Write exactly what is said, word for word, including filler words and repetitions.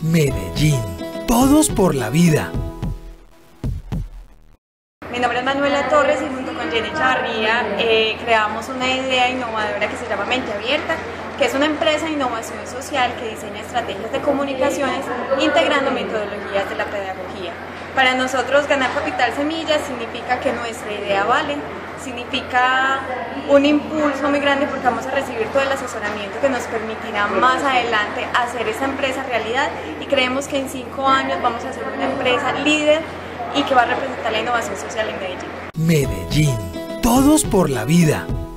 Medellín, todos por la vida. Mi nombre es Manuela Torres y junto con Jenny Chavarría eh, creamos una idea innovadora que se llama Mente Abierta, que es una empresa de innovación social que diseña estrategias de comunicaciones integrando metodologías de la pedagogía. Para nosotros ganar capital semilla significa que nuestra idea vale, significa un impulso muy grande porque vamos a recibir todo el asesoramiento que nos permitirá más adelante hacer esa empresa realidad, y creemos que en cinco años vamos a ser una empresa líder y que va a representar la innovación social en Medellín. Medellín, todos por la vida.